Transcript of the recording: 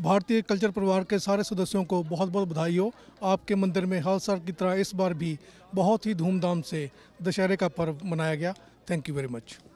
भारतीय कल्चर परिवार के सारे सदस्यों को बहुत बहुत बधाई हो। आपके मंदिर में हर साल की तरह इस बार भी बहुत ही धूमधाम से दशहरे का पर्व मनाया गया। Thank you very much.